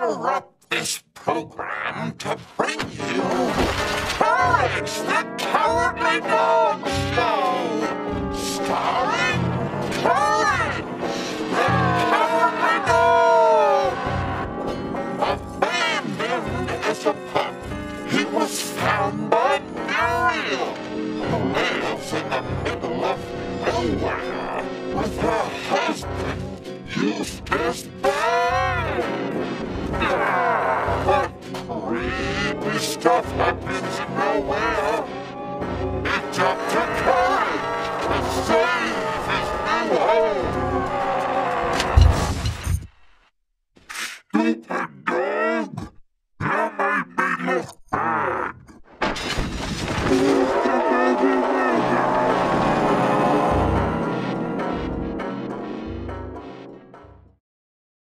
interrupt this program to bring you Courage the Cowardly Dog Show, starring Courage the Cowardly Dog. Abandoned as a pup, he was found by Muriel, who lives in the middle of nowhere with her husband, Eustace Bang. But creepy stuff happens nowhere. It's up to Courage to save his new home. Stupid.